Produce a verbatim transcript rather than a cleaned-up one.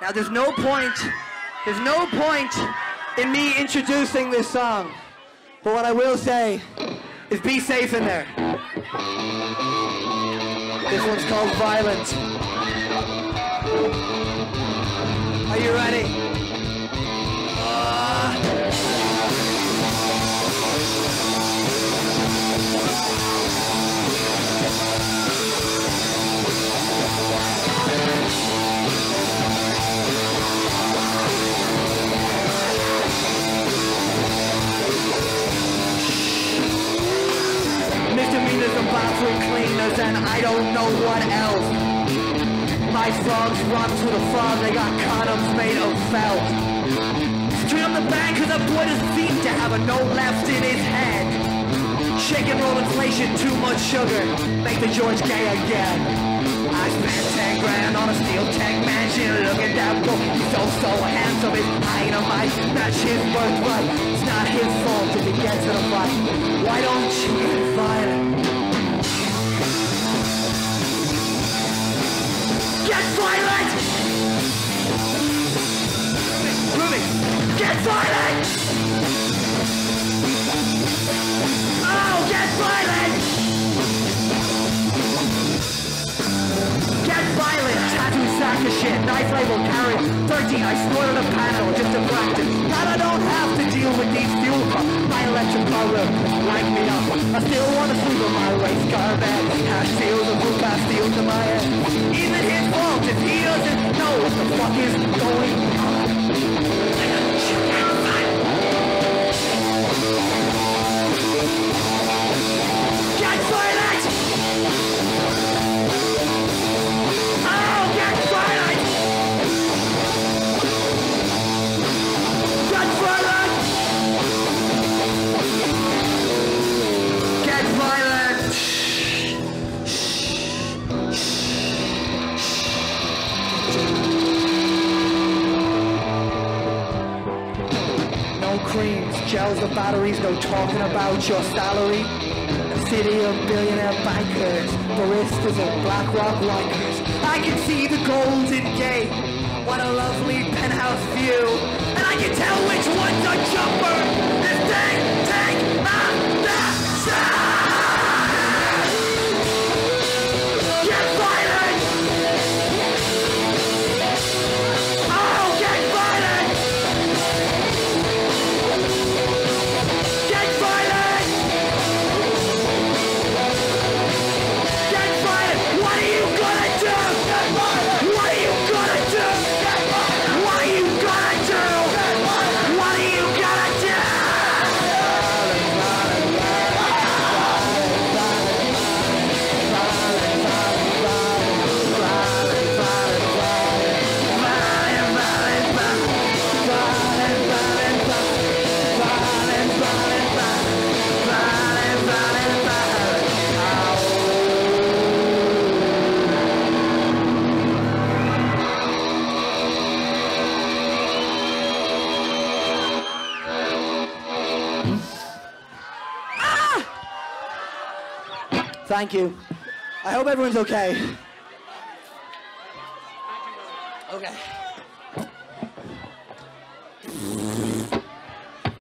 Now there's no point, there's no point in me introducing this song, but what I will say is be safe in there. This one's called Violent. Are you ready? Uh... Misdemeanors and bathroom cleaners and I don't know what else. My frogs run through the fog, they got condoms made of felt. Straight on the bank cause I put his feet to have a note left in his head. Shake and roll inflation, too much sugar, make the George gay again. I spent ten grand on a steel tech mansion. Look at that book, he's so, so handsome. It's dynamite, that's his birthright. It's not his fault if he gets in a fight. Why don't you get violent? Get violent! Ruby, get violent! Oh, get violent! Get violent, tattoo sack of shit, knife label carry, thirteen, I snorted a panel just to practice. Now I don't have to deal with these fuel costs, my electric car will light me up. I still wanna sleep on my race car bed, hash steals and blue pass steals in my head. Even his fault if he doesn't know what the fuck is going on. Get violent! Gels or batteries, no talking about your salary. A city of billionaire bankers, baristas and BlackRock rikers. I can see the Golden Gate, what a lovely penthouse view. And I can tell which one's a jumper. This thing, take out the sun! Get violent! Oh, get violent! Thank you. I hope everyone's okay. Okay.